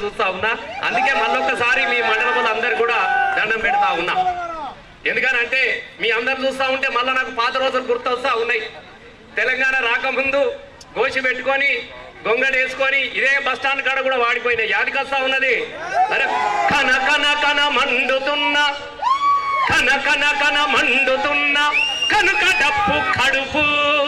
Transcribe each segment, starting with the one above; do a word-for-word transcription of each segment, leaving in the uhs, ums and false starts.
చూస్తా ఉన్నా. అందుకే మళ్ళొక్కసారి మీ మండలం అందరు కూడా దండం పెడతా ఉన్నా. ఎందుకనంటే మీ అందరు చూస్తా ఉంటే మళ్ళీ నాకు పాత రోజులు గుర్తొస్తా ఉన్నాయి. తెలంగాణ రాకముందు గోసి పెట్టుకొని గొంగడి వేసుకొని ఇదే బస్ స్టాండ్ కాడ కూడా వాడిపోయినాయి. యాదికొస్తా ఉన్నది. అరే కన కన కన మండుతున్నా కన కన కన మండుతున్నా కనుక డప్పు కడుపు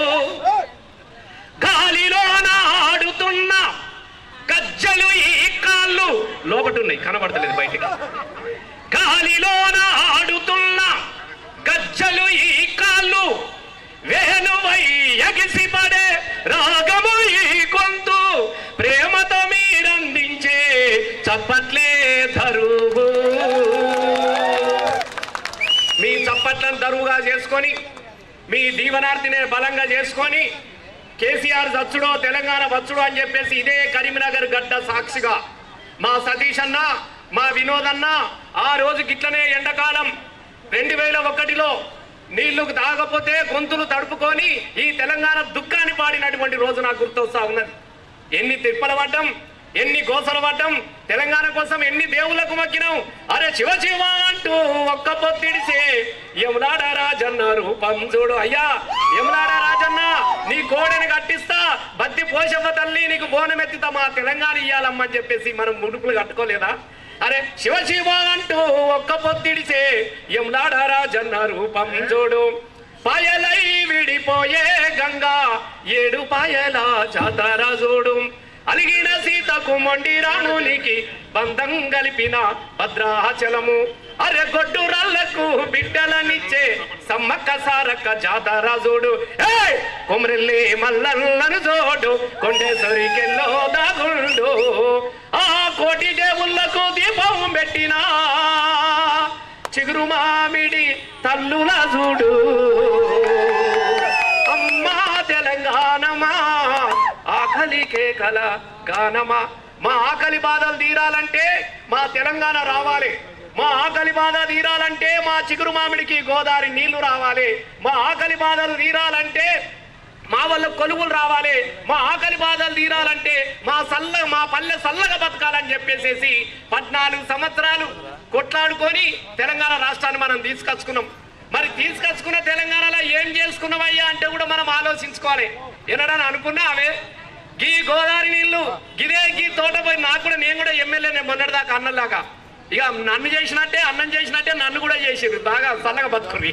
గాలిలోన ఆడుతున్న గజ్జలు ఈ కాళ్ళు లోపటున్నాయి, కనబడతలేదు బయటికి. గాలిలోన ఆడుతున్న గజ్జలు ఈ కాళ్ళు వేణువై ఎగిసిపడే రాగము ఈ గొంతు ప్రేమతో మీరందించే చప్పట్లే ధరువు. మీ చప్పట్లను ధరువుగా చేసుకొని మీ దీవనార్తినే బలంగా చేసుకొని కేసీఆర్ చచ్చుడో తెలంగాణ వచ్చుడో అని చెప్పేసి ఇదే కరీంనగర్ గడ్డ సాక్షిగా మా సతీష్ అన్న మా వినోద్ అన్న ఆ రోజు గిట్లనే ఎండాకాలం రెండు వేల ఒకటిలో నీళ్లు తాగపోతే గొంతులు తడుపుకొని ఈ తెలంగాణ దుఃఖాన్ని పాడినటువంటి రోజు నాకు గుర్తొస్తా ఉన్నది. ఎన్ని తిప్పలు పడ్డం, ఎన్ని గోసలు పడ్డం, తెలంగాణ కోసం ఎన్ని దేవులకు మొక్కినాం. అరే శివ శివ అంటూ ఒక్క పొత్తిడిసే యములాడ రాజన్న రూపం చూడు. అయ్యా యములాడ రాజన్న నీ కోడని కట్టిస్తా, బద్ది పోషవ్వ తల్లి నీకు బోనమెత్తితా, మా తెలంగాణ ఇయ్యాలమ్మని చెప్పేసి మనం ముడుపులు కట్టుకోలేదా? అరే శివ శివ అంటూ ఒక్క పొత్తిడిసే యములాడ రాజన్న రూపం చూడు. పాయలై విడిపోయే గంగా ఏడు పాయల జాతర చూడు. అలిగిన సీతకు మొండి రాణునికి బంధం కలిపిన భద్రాచలము. అరే గొడ్డు రాళ్లకు బిడ్డలనిచ్చే సమ్మక్క సారక్క జాతర చూడు. ఏ కొమరెల్లి మల్లన్నను చూడు, కొండేశ్వరికెల్లో దాగుండు. ఆ కోటి దేవుళ్లకు దీపం పెట్టినా చిగురు మామిడి తల్లుల చూడు. అమ్మా తెలంగాణమా ఆకలికే కల గానమా. మా ఆకలి బాధలు తీరాలంటే మా తెలంగాణ రావాలి. మా ఆకలి బాధ తీరాలంటే మా చిగురు మామిడికి గోదావరి నీళ్లు రావాలి. మా ఆకలి బాధలు తీరాలంటే మా వల్ల కొలువులు రావాలి. మా ఆకలి బాధలు తీరాలంటే మా సల్ల మా పల్లె సల్లగా బతకాలని చెప్పేసేసి పద్నాలుగు సంవత్సరాలు కొట్లాడుకొని తెలంగాణ రాష్ట్రాన్ని మనం తీసుకొచ్చుకున్నాం. మరి తీసుకొచ్చుకున్న తెలంగాణలో ఏం చేసుకున్నామయ్యా అంటే కూడా మనం ఆలోచించుకోవాలి. ఎన్నడని అనుకున్నా అవే గీ గోదావరి నీళ్లు గిదే గీ తోట పోయి నాకు కూడా నేను కూడా ఎమ్మెల్యేనే మొన్నటిదాకా అన్నలాగా. ఇక నన్ను చేసినట్టే అన్నం చేసినట్టే నన్ను కూడా చేసేది బాగా చల్లగా బతుకుని.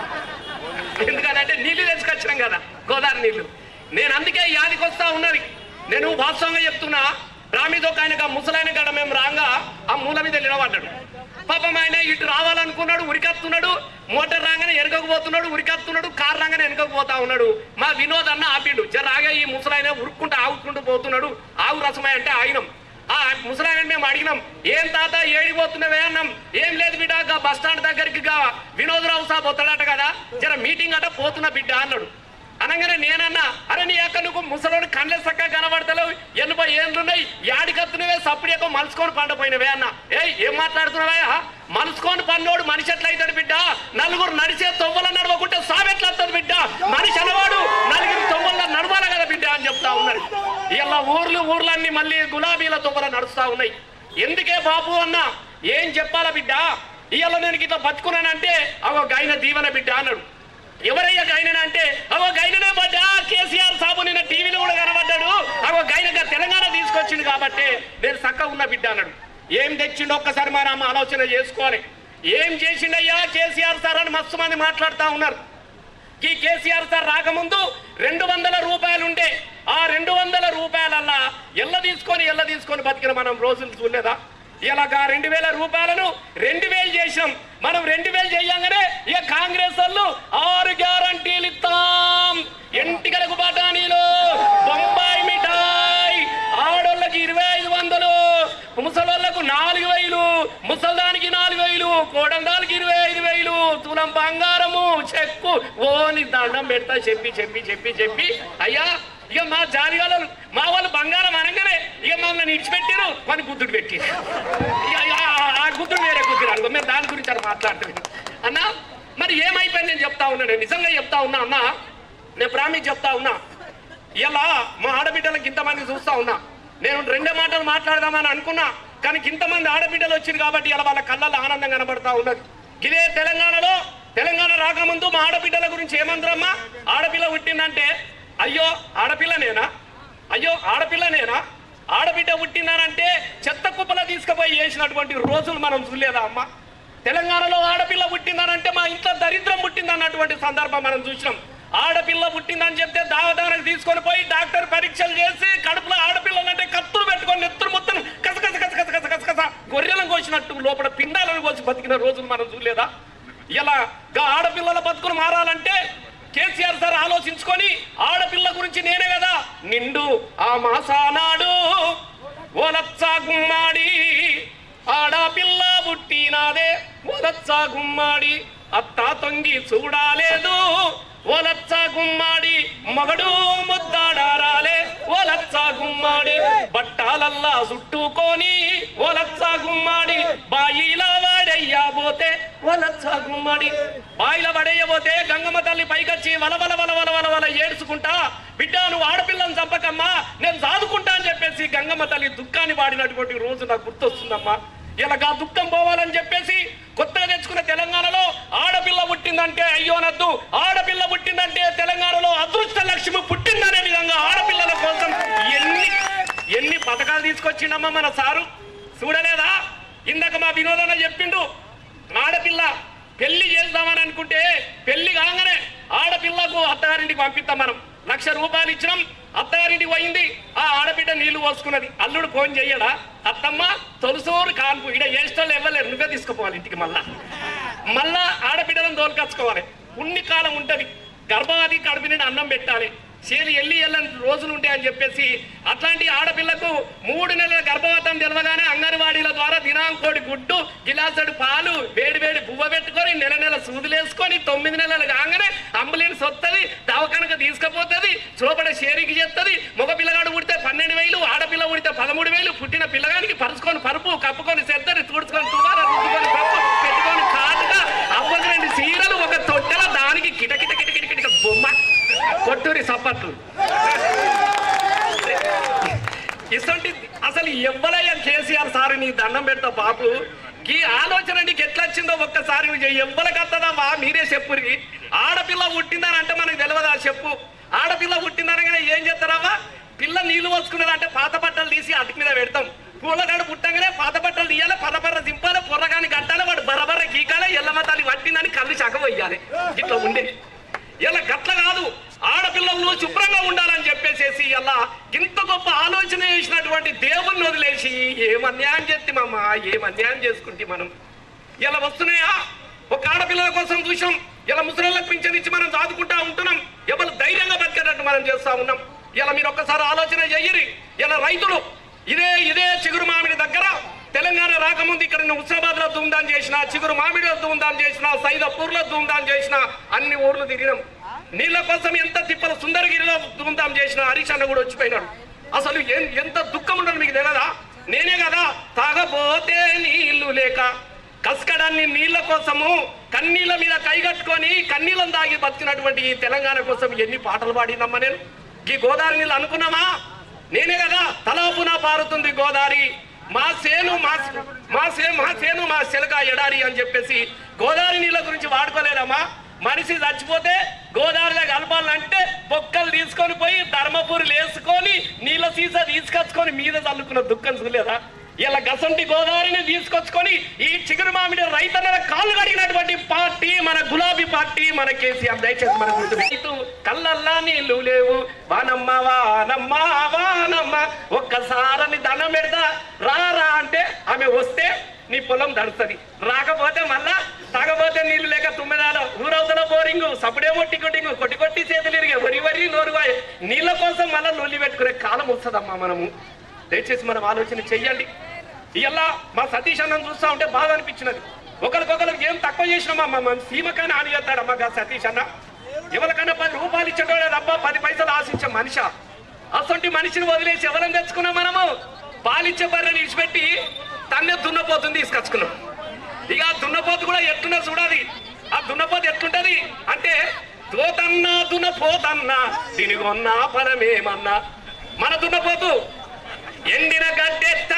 ఎందుకంటే నీళ్లు తెచ్చుకొచ్చినాం కదా గోదావరి నీళ్లు. నేను అందుకే యాదికి వస్తా ఉన్నది. నేను వాస్తవంగా చెప్తున్నా. రామీద్ ఒక ఆయన ముసలాయన గడ మేము రాగా ఆ మూల మీద నిలబడ్డాడు. పాపం ఆయన ఇటు రావాలనుకున్నాడు, ఉరికత్తున్నాడు. మోటార్ రాగానే వెనకపోతున్నాడు, ఉరికత్తున్నాడు. కారు రాగానే వెనకపోతా ఉన్నాడు. మా వినోద్ అన్న ఆపిండు. జరాగా ఈ ముసలాయన ఉరుక్కుంటూ ఆగుకుంటూ పోతున్నాడు. ఆవు రసమై అంటే ఆగినాం. ఆ ముసలాయన మేము అడిగినాం, ఏం తాత ఏడిపోతున్నావే అన్నాం. ఏం లేదు బిడ్డ, బస్ స్టాండ్ దగ్గరికి వినోదరావు సాబ్ వస్తాడట కదా, జర మీటింగ్ అట పోతున్నా బిడ్డ అన్నాడు. అనగానే నేనన్నా, అరే నీ అక్క నువ్వు ముసలోడు కళ్ళే చక్కగా కనబడతలేవు, ఎనభై ఏళ్ళున్నాయి, యాడికత్తునవే సప్పుడు ఎక్కువ మలుసుకొని పండపోయినవే అన్న. ఏ ఏం మాట్లాడుతున్నావా? మలుసుకొని పన్నోడు మనిషి ఎట్లా అవుతాడు బిడ్డ? నలుగురు నడిచే తొవ్వల నడవకుంటే సావెట్లా వస్తుంది బిడ్డ? మనిషి అనవాడు నలుగురు తొవ్వల నడవాలి కదా బిడ్డ అని చెప్తా ఉన్నారు. ఇలా ఊర్లు ఊర్లన్నీ మళ్ళీ గులాబీల తొవ్వల నడుస్తా ఉన్నాయి. ఎందుకే బాబు అన్న ఏం చెప్పాలా బిడ్డ? ఇవాళ నేను ఇట్లా బతుకున్నానంటే అవో గాయన దీవెన బిడ్డ అన్నాడు. ఎవరయ్యా గాయన అంటే అవో గాయననే పడ్డా కేసీఆర్ సాబు నిన్న టీవీలో కూడా కనబడ్డాడు. అవో గాయనగా తెలంగాణ తీసుకొచ్చిండు కాబట్టి నేను చక్కగా ఉన్న బిడ్డ అన్నాడు. ఏం తెచ్చిండు ఒక్కసారి మరి అమ్మ ఆలోచన చేసుకోవాలి. ఏం చేసిండయ్యా కేసీఆర్ సార్ అని మస్తు మంది మాట్లాడుతూ ఉన్నారు. ఈ కేసీఆర్ సార్ రాకముందు రెండు వందల రూపాయలు ఉంటే ఆ రెండు వందల రూపాయలల్లా ఎల్ల తీసుకొని ఎల్ల తీసుకొని బతికిన మనం రోజులు చూడలేదా? ఇలాగా రెండు వేల రూపాయలను రెండు వేలు చేసినాం మనం. రెండు వేలు చేయంగానే ఇక కాంగ్రెస్ వాళ్ళు ఆరు గ్యారంటీలు ఇస్తాం, ఎంటికలకు బఠానీలు, బొంబాయి మిఠాయి, ఆడోళ్ళకి ఇరవై ఐదు వందలు, ముసలోళ్ళకు నాలుగు వేలు, ముసల్దానికి నాలుగు వేలు, కోడందానికి ఇరవై ఐదు వేలు, తులం బంగారము, చెక్కు ఓని దండం పెడతా చెప్పి చెప్పి చెప్పి చెప్పి అయ్యా ఇక మా జానిగాలు మా వాళ్ళు బంగారం అనగానే ఇక మమ్మల్ని ఇచ్చిపెట్టారు, కొన్ని గుద్దుడు పెట్టి ఆ గుద్దుడు వేరే గుద్దురు అనుకో. మేము దాని గురించి అని మాట్లాడుతున్నాం అన్నా. మరి ఏమైపోయింది నేను చెప్తా ఉన్నా, నేను నిజంగా చెప్తా ఉన్నా అన్నా, నేను ప్రామిస్ చెప్తా ఉన్నా. ఇలా మా ఆడబిడ్డలకు ఇంతమంది చూస్తా ఉన్నా. నేను రెండే మాటలు మాట్లాడదామని అనుకున్నా, కానీ ఇంతమంది ఆడబిడ్డలు వచ్చింది కాబట్టి ఇలా వాళ్ళ కళ్ళల్లో ఆనందం కనబడతా ఉన్నది. ఇదే తెలంగాణలో తెలంగాణ రాకముందు మా ఆడబిడ్డల గురించి ఏమంటారమ్మా? ఆడపిల్ల పుట్టిందంటే అయ్యో ఆడపిల్లనేనా, అయ్యో ఆడపిల్లనేనా, ఆడబిడ్డ పుట్టిందనంటే చెత్త కుప్పల తీసుకుపోయి వేసినటువంటి రోజులు మనం చూడలేదా అమ్మ? తెలంగాణలో ఆడపిల్ల పుట్టిందనంటే మా ఇంట్లో దరిద్రం పుట్టిందన్నటువంటి సందర్భం మనం చూసినాం. ఆడపిల్ల పుట్టిందని చెప్తే దావదానికి తీసుకొని పోయి డాక్టర్ పరీక్షలు చేసి కడుపులో ఆడపిల్లలంటే కత్తులు పెట్టుకొని నెత్తురు మొత్తం కసకస కసకస కసకస గొర్రెలను కోసినట్టు లోపల పిండాలను కోసి బతికిన రోజులు మనం చూడలేదా? ఇలా ఆడపిల్లల బతుకులు మారాలంటే కేసీఆర్ సార్ ఆలోచించుకొని ఆడపిల్ల గురించి నేనే కదా నిండు ఆ మాసానాడు ఓలచ్చా గుమ్మాడి ఆడపిల్ల పుట్టినాదే ఓలచ్చా గుమ్మాడి అత్త తొంగి చూడాలేదు ఓలచ్చ గుమ్మాడి మగడు ముద్దాడారాలే ఓలచ్చ గుమ్మాడి బట్టాలల్లా చుట్టుకొని ఓలచ్చ గుమ్మాడి బాయిల పడయ్యబోతే ఓలచ్చ గుమ్మాడి బాయిల పడయ్యబోతే గంగమ్మ తల్లి పైకొచ్చి వలవల వల వల వల వల ఏడ్చుకుంటా బిడ్డ నువ్వు ఆడపిల్లని చంపకమ్మా నేను సాదుకుంటా అని చెప్పేసి గంగమ్మ తల్లి దుఃఖాన్ని వాడినటువంటి రోజు నాకు గుర్తొస్తుందమ్మా. ఇలాగా దుఃఖం పోవాలని చెప్పేసి కొత్తగా తెచ్చుకున్న తెలంగాణలో ఆడపిల్ల పుట్టిందంటే అయ్యోనద్దు, ఆడపిల్ల పుట్టిందంటే తెలంగాణలో అదృష్ట లక్ష్మి పుట్టిందనే విధంగా ఆడపిల్లల కోసం ఎన్ని ఎన్ని పథకాలు తీసుకొచ్చిండమ్మా మన సారు చూడలేదా? ఇందాక మా వినోదన చెప్పిండు ఆడపిల్ల పెళ్లి చేద్దామని అనుకుంటే పెళ్లి కాగానే ఆడపిల్లకు అత్తగారింటికి పంపిస్తాం మనం. లక్ష రూపాయలు ఇచ్చినాం, అత్తగారింటికి పోయింది, ఆ ఆడబిడ్డ నీళ్లు పోసుకున్నది. అల్లుడు ఫోన్ చెయ్యడా అత్తమ్మ తొలుసూరు కాన్పు ఇడ ఏస్టోళ్ళు ఇవ్వలేరు నువ్వే తీసుకుపోవాలి ఇంటికి. మళ్ళా మళ్ళా ఆడబిడ్డలను తోలుకొచ్చుకోవాలి. ఉన్ని కాలం ఉంటది, గర్భవతి కడుపు నిండి అన్నం పెట్టాలి, చేలి ఎల్లి ఎల్లని రోజులు ఉంటాయని చెప్పేసి అట్లాంటి ఆడపిల్లకు మూడు నెలల గర్భవతం తెలవగానే అంగన్వాడీల ద్వారా దినాంకోడి గుడ్డు గిలాసడు పాలు వేడి వేడి బువ్వ పెట్టుకొని నెల నెల సూదులేసుకొని తొమ్మిది నెలలు కాగానే అంబులెన్స్ వస్తుంది, దవాఖానకు తీసుకుపోతుంది, చూపడ షేరికి చేస్తుంది. మగ పిల్లగాడు పుడితే పన్నెండు వేలు ఆడపిల్ల పుడితే పదమూడు వేలు పుట్టిన పిల్లగానికి పరుచుకొని పరుపు కప్పుకొని సెద్దరి తుడుచుకొని తువాల రుద్దుకొని పప్పు పెట్టుకొని కాదుగా అవ్వకు రెండు చీరలు ఒక తొట్టెల దానికి కిటకిట కిటకిట కిటక బొమ్మ కొట్టూరి సప్పట్లు ఇసంటి అసలు ఎవ్వలయ్యా కేసీఆర్ సార్ నీ దండం పెడతా బాబు. ఈ ఆలోచన నీకు ఎట్లా వచ్చిందో ఒక్కసారి ఎవ్వలకత్తదమ్మా మీరే చెప్పురి. ఆడపిల్ల పుట్టిందని అంటే మనకు తెలియదా చెప్పు? ఆడపిల్ల పుట్టిందనగానే ఏం చేస్తారమ్మా? పిల్ల నీళ్లు పోసుకున్నారంటే పాత బట్టలు తీసి అటుకు మీద పెడతాం. పూలగాడు పుట్టంగానే పాత బట్టలు తీయాలి, పరబర్ర దింపాలి, పొర్రగాని కట్టాలి, వాడు బరబర్ర గీకాలి, ఎల్లమ్మ తల్లి పట్టిందని కళ్ళు చకవయ్యాలి. ఇట్లా ఉండేది. ఇలా గట్ల కాదు, ఆడపిల్లలు శుభ్రంగా ఉండాలని చెప్పేసేసి ఇలా ఇంత గొప్ప ఆలోచన చేసినటువంటి దేవుణ్ణి వదిలేసి ఏం అన్యాయం చేస్తామమ్మా, ఏం అన్యాయం చేసుకుంటే మనం. ఇలా వస్తున్నాయా? ఒక ఆడపిల్లల కోసం చూసాం, ఇలా ముసలిళ్ళకి పింఛన్ ఇచ్చి మనం చదువుకుంటా ఉంటున్నాం, ఎవరు ధైర్యంగా బతికేటట్టు మనం చేస్తా ఉన్నాం. ఇలా మీరు ఒక్కసారి ఆలోచన చెయ్యరి. ఇలా రైతులు ఇదే ఇదే చిగురు మామిడి దగ్గర తెలంగాణ రాకముందు ఇక్కడ హుస్నాబాద్ లో ధూమ్ధాం చేసిన, చిగురు మామిడిలో ధూమ్ధాం చేసిన, సైదాపూర్ లో ధూమ్ధాం చేసిన, అన్ని ఊర్లు తిరిగినాం. నీళ్ళ కోసం ఎంత తిప్పల సుందరగిరిలో ధూమ్ధాం చేసిన హరీష్ అన్న కూడా వచ్చిపోయినాడు. అసలు ఎంత దుఃఖం ఉండదు మీకు తెలియదా? నేనే కదా తాగబోతే నీళ్లు లేక కసకడాన్ని నీళ్ల కోసము కన్నీళ్ళ మీద కైగట్టుకొని కన్నీళ్ళని తాగి బతికినటువంటి ఈ తెలంగాణ కోసం ఎన్ని పాటలు పాడినమ్మా నేను. ఈ గోదావరి నీళ్ళు అనుకున్నామా? నేనే కదా తలాపున పారుతుంది గోదావరి, మా సేను మా మా సే మా సేను మా శెలక ఎడారి అని చెప్పేసి గోదావరి నీళ్ళ గురించి వాడుకోలేదమ్మా. మనిషి చచ్చిపోతే గోదావరిలో కలపాలంటే బొక్కలు తీసుకొని పోయి ధర్మపురులు వేసుకొని నీళ్ళ సీసా తీసుకొచ్చుకొని మీద చల్లుకున్న దుఃఖం చూడలేదా? ఇలా గసంటి గోదావరిని తీసుకొచ్చుకొని ఈ చిగురు మామిడి రైతన్నల కాళ్ళు కడిగినటువంటి పార్టీ మన గులాబీ పార్టీ, మన కేసీఆర్. దయచేసి మన రైతు కళ్ళల్లా నీళ్లు లేవు వానమ్మ వానమ్మ వానమ్మ ఒక్కసారని దండం పెడతా రారా అంటే ఆమె వస్తే నీ పొలం దడుస్తుంది, రాకపోతే మళ్ళా తాగపోతే నీళ్లు లేక తుమ్మెదాల ఊరవుతున్న బోరింగు సప్పుడేమో టికొట్టింగు కొట్టి కొట్టి చేతులు ఇరిగే వరి వరి నోరు నీళ్ళ కోసం మళ్ళీ నొల్లి పెట్టుకునే కాలం వస్తుందమ్మా మనము. దయచేసి మనం ఆలోచన చెయ్యండి. ఇలా మా సతీష్ అన్నను చూస్తా ఉంటే బాగా అనిపించినది. ఒకరికొకరికి ఏం తక్కువ చేసినామా మన సీమకైనా అని చేస్తాడమ్మా గా సతీష్ అన్న. ఎవరికన్నా పది రూపాయలు ఇచ్చేటోడే తప్ప పది పైసలు ఆశించే మనిషి. అసొంటి మనిషిని వదిలేసి ఎవరైనా తెచ్చుకున్నాం మనము? పాలిచ్చే బర్రెని ఇచ్చిపెట్టి తన్నే దున్నపోతుంది తీసుకొచ్చుకున్నాం. ఇక ఆ దున్నపోతు కూడా ఎట్లున్నా చూడాలి. ఆ దున్నపోతు ఎట్లుంటది అంటే తోతన్నా దున్నపోతన్నా దీనికొన్నా ఫలమేమన్నా. మన దున్నపోతు ఎండిన గడ్డెత్త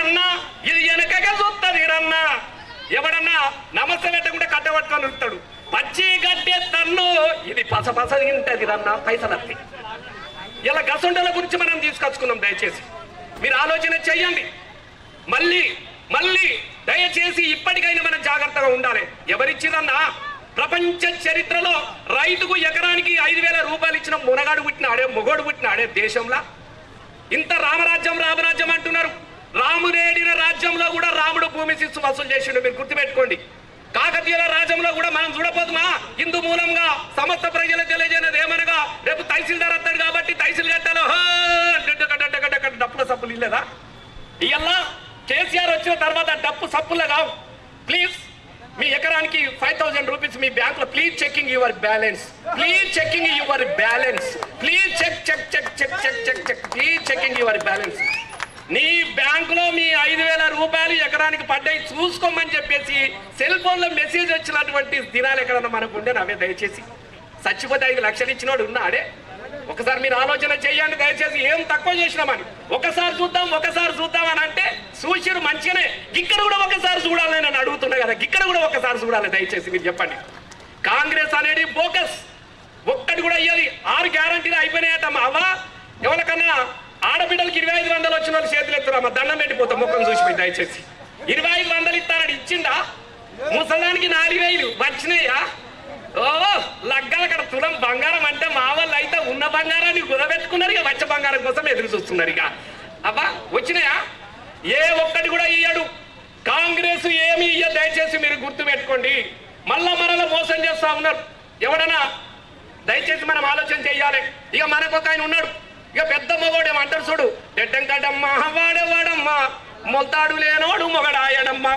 అన్న ఇది వెనకగా చూస్తుంది రన్న ఎవడన్నా నమస్తే పెట్టకుండా కట్టబట్టుకొని ఉంటాడు పచ్చి గడ్డే తన్ను ఇది పస పస తింటది రన్న పైసలు వస్తాయి ఇలా గసొండల గురించి మనం తీసుకొచ్చుకున్నాం దయచేసి మీరు ఆలోచన చెయ్యండి మళ్ళీ మళ్ళీ దయచేసి ఇప్పటికైనా మనం జాగ్రత్తగా ఉండాలి ఎవరిచ్చిరన్నా ప్రపంచ చరిత్రలో రైతుకు ఎకరానికి ఐదు వేల రూపాయలు ఇచ్చిన మునగాడు పుట్టినాడే మొగోడు పుట్టినాడే దేశంలో ఇంత రామరాజ్యం రామరాజ్యం అంటున్నారు రామునేడిన రాజ్యంలో కూడా రాముడు భూమి శిస్తు వసూలు చేసిండు మీరు గుర్తుపెట్టుకోండి కాకతీయుల రాజ్యంలో కూడా మనం చూడపోతున్నా హిందూ మూలంగా సమస్త ప్రజలు తెలియజేయనది ఏమనగా రేపు తహసీల్దార్ వస్తాడు కాబట్టి తహసీల్ కట్టాలో డప్పుల సప్పులు ఇల్లేదా ఇయ్యల్లా కేసీఆర్ వచ్చిన తర్వాత డప్పు సప్పులు కావు ప్లీజ్ మీ ఎకరానికి ఫైవ్ థౌసండ్ రూపీస్ మీ బ్యాంక్ లో please checking your balance please checking your balance please check check check check check check check please checking your balance నీ బ్యాంకులో మీ ఐదు వేల రూపాయలు ఎకరానికి పడ్డాయి చూసుకోమని చెప్పేసి సెల్ ఫోన్ లో మెసేజ్ వచ్చినటువంటి దినాలు ఎక్కడన్నా మనకు ఉండే నవ్వే దయచేసి చచ్చిపోతే ఐదు లక్షలు ఇచ్చినోడు ఉన్నాడే ఒకసారి మీరు ఆలోచన చేయండి దయచేసి ఏం తక్కువ చేసినామని ఒకసారి చూద్దాం ఒకసారి చూద్దాం అని అంటే సూచన మంచిగానే ఇక్కడ కూడా ఒకసారి చూడాలని నేను అడుగుతున్నా కదా ఇక్కడ కూడా ఒకసారి చూడాలి దయచేసి మీరు చెప్పండి కాంగ్రెస్ అనేది బోకస్ ఒక్కటి కూడా అయ్యేది ఆరు గ్యారంటీలు అయిపోయినాయటమ్మా అవ్వ ఎవరికన్నా ఆడబిడ్డలకి ఇరవై ఐదు వందలు వచ్చిన వాళ్ళు చేతులు ఎత్తురామా దండం పెట్టిపోతాం ముఖం చూసిపోయి దయచేసి ఇరవై ఐదు వందలు ఇస్తానని ఇచ్చిందా ముసలానికి నాలుగు వేలు వచ్చినాయా ఓ లగ్గాల అక్కడ తులం బంగారం అంటే మా వాళ్ళు అయితే ఉన్న బంగారాన్ని కుదబెట్టుకున్నారు ఇక వచ్చే బంగారం కోసం ఎదురు చూస్తున్నారు ఇక అబ్బా వచ్చినాయా ఏ ఒక్కటి కూడా ఇయ్యడు కాంగ్రెస్ ఏమి ఇయ్య దయచేసి మీరు గుర్తు పెట్టుకోండి మళ్ళా మనలో మోసం చేస్తా ఉన్నారు ఎవడన్నా దయచేసి మనం ఆలోచన చెయ్యాలి ఇక మనకు ఒక ఆయన ఉన్నాడు ఇక పెద్ద మొగోడేమో అంటారు చూడు ఎడ్డం కడమ్మా వాడేవాడమ్మా మొల్తాడు లేనోడు మొగడాయడమ్మా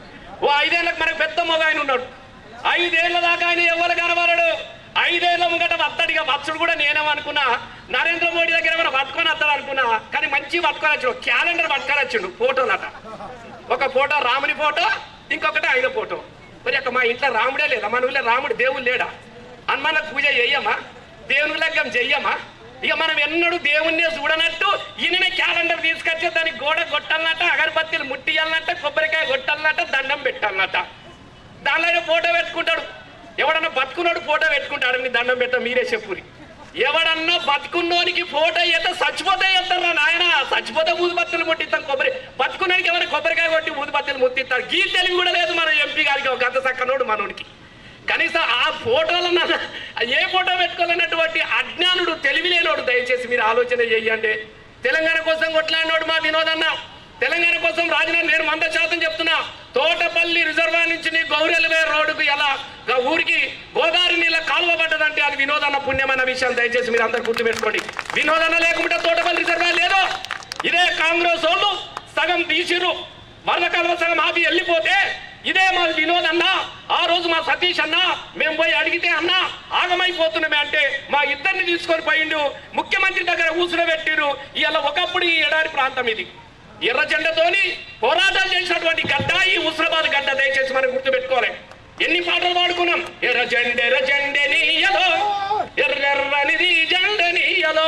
ఓ ఐదేళ్ళకి మనకు పెద్ద మొగ ఆయన ఉన్నాడు ఐదేళ్ల దాకా ఆయన ఎవరు కనబడడు ఐదేళ్ల ముంగట వత్తడిగా వచ్చుడు కూడా నేనేమనుకున్నా నరేంద్ర మోడీ దగ్గర ఏమైనా పట్టుకొని వస్తాడు అనుకున్నా కానీ మంచి పట్టుకొని వచ్చాడు క్యాలెండర్ పట్టుకొని వచ్చిండు ఫోటోలట ఒక ఫోటో రాముని ఫోటో ఇంకొకటి ఆయన ఫోటో మరి అక్క మా ఇంట్లో రాముడే లేదా మన ఊళ్ళో రాముడు దేవుడు లేడా హనుమాన్లకు పూజ చెయ్యమా దేవుని లగ్గం చెయ్యమా ఇక మనం ఎన్నడూ దేవుణ్ణే చూడనట్టు ఈయననే క్యాలెండర్ తీసుకొచ్చే దానికి గోడ కొట్టాలన్నట అగరబత్తీలు ముట్టియాలన్నట్ట కొబ్బరికాయ కొట్టాలన్నట్ట దండం పెట్టాలన్నట దానిలో ఫోటో పెట్టుకుంటాడు ఎవడన్నా బతుకున్నాడు ఫోటో పెట్టుకుంటాడు మీ దండం పెట్ట మీరే చెప్పురి ఎవడన్నా బతుకున్నోనికి ఫోటో ఎత్త చచ్చిపోతే ఎత్తారా నాయన చచ్చిపోతే ఊదిబత్తులు ముట్టిస్తాం కొబ్బరి బతుకున్నానికి ఎవరైనా కొబ్బరికాయ కొట్టి ఊదిబత్తులు ముట్టిస్తాడు గీ తెలివి కూడా లేదు మన ఎంపీ గారికి ఒక గంట చక్కనోడు మనోడికి కనీసం ఆ ఫోటోలన్నా ఏ ఫోటో పెట్టుకోలేనటువంటి అజ్ఞానుడు తెలివి లేనోడు దయచేసి మీరు ఆలోచన చెయ్యండి తెలంగాణ కోసం కొట్లాడినోడు మా వినోదన్న తెలంగాణ కోసం రాజధాని నేను వంద శాతం చెప్తున్నా తోటపల్లి రిజర్వాయర్ నుంచి నీ గౌరెల్వే రోడ్డుకు ఎలా ఊరికి గోదావరి నీళ్ళ కాలువ పడ్డదంటే అది వినోదన్న పుణ్యమైన విషయం దయచేసి మీరు అందరు గుర్తుపెట్టుకోండి వినోదన్న లేకుండా తోటపల్లి రిజర్వాయర్ లేదు ఇదే కాంగ్రెస్ వాళ్ళు సగం తీసిరు వరద కాలువ సగం ఆపి వెళ్ళిపోతే ఇదే మా వినోద్ అన్న ఆ రోజు మా సతీష్ అన్న మేము పోయి అడిగితే అన్న ఆగమైపోతున్నామే అంటే మా ఇద్దరిని తీసుకొని పోయిండు ముఖ్యమంత్రి దగ్గర కూర్చునబెట్టిరు ఇవాళ ఒకప్పుడు ఈ ఎడారి ప్రాంతం ఇది ఎర్ర జెండతోని పోరాటాలు చేసినటువంటి గడ్డ ఈ హుస్నాబాద్ గడ్డ దయచేసి మనం గుర్తుపెట్టుకోవాలి ఎన్ని పాటలు పాడుకున్నాం ఎర్ర జెండ ఎర్ర జెండెనియలో ఎర్రెర్రనిది జెండెనియలో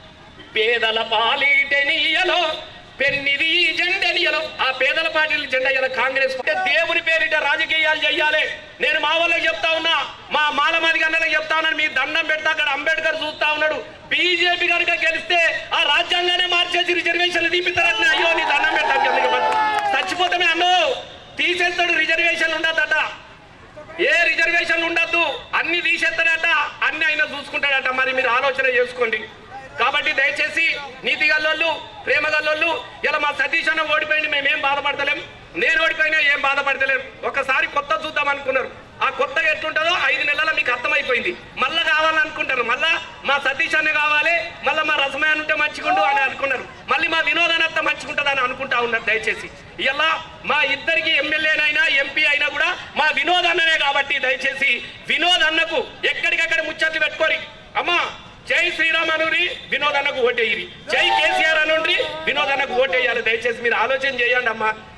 పేదల పాలిటెనియలో పెన్నిది జెండెనియలో ఆ పేదల పార్టీల జెండా ఇలా కాంగ్రెస్ దేవుని పేరిట రాజకీయాలు చెయ్యాలి నేను మా వాళ్ళకి చెప్తా ఉన్నా మా మాలమాది గన్నలకు చెప్తా ఉన్నాను మీ దండం పెడతా అక్కడ అంబేద్కర్ చూస్తా ఉన్నాడు బీజేపీ కనుక గెలిస్తే ఆ రాజ్యాంగానే మార్చేసి రిజర్వేషన్లు తీపిస్తారని అయ్యో నీ దండం పెడతా చచ్చిపోతామే అన్నో తీసేస్తాడు రిజర్వేషన్లు ఉండదట ఏ రిజర్వేషన్లు ఉండద్దు అన్ని తీసేస్తాడట అన్ని ఆయన చూసుకుంటాడట మరి మీరు ఆలోచన చేసుకోండి కాబట్టి దయచేసి నీతి గల్లోళ్ళు ప్రేమ గల్లోళ్ళు ఇలా మా సతీష్ అన్న ఓడిపోయింది మేమేం బాధపడతలేం నేను ఓడిపోయినా ఏం బాధపడతలేను ఒకసారి కొత్త చూద్దాం అనుకున్నారు ఆ కొత్తగా ఎట్లుంటుందో ఐదు నెలల మీకు అర్థమైపోయింది మళ్ళా కావాలనుకుంటారు మళ్ళా మా సతీష్ అన్న కావాలి మళ్ళీ మా రసమయ్య ఉంటే మంచిగుండు అని అనుకున్నారు మళ్ళీ మా వినోదానంత మంచిగుంటుందని అనుకుంటా ఉన్నారు దయచేసి ఇలా మా ఇద్దరికి ఎమ్మెల్యేనైనా ఎంపీ అయినా కూడా మా వినోద్ అన్ననే కాబట్టి దయచేసి వినోద్ అన్నకు ఎక్కడికక్కడ ముచ్చట్లు పెట్టుకోరి అమ్మా జై శ్రీరామ్ అనురి వినోద్ అన్నకు ఓటేయ్యి జై కేసీఆర్ అనుండ్రి వినోద్ అన్నకు ఓటేయాలి దయచేసి మీరు ఆలోచన చేయండి అమ్మా